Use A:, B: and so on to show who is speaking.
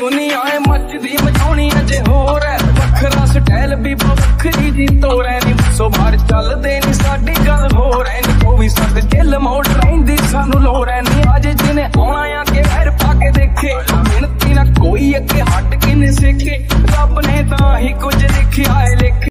A: दुनिया है मचदी मचाउणी अजे होर है वखरा स्टाइल भी वखरी जी तोर है नी सो बाहर चलदे नी साडी गल होर है नी 24 दिल मोड़ रहिंदी सानू लोड़ है नी अज जिने आउणा आ के पैर पा के देखे मिहनती ना कोई अगे हट के नहीं सिखे रब ने तां ही कुछ लिखिया है।